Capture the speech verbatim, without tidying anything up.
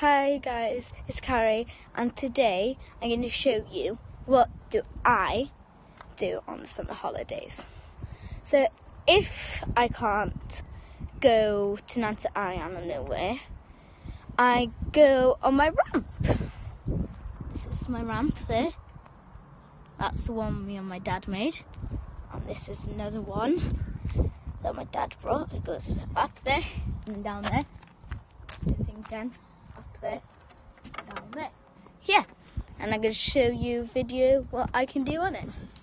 Hi guys, it's Cari, and today I'm going to show you what do I do on the summer holidays. So if I can't go to Nanta Ariana nowhere, I go on my ramp. This is my ramp there. That's the one me and my dad made. And this is another one that my dad brought. It goes up there and down there. Same thing again. Up there and down there. Yeah. And I'm going to show you a video what I can do on it.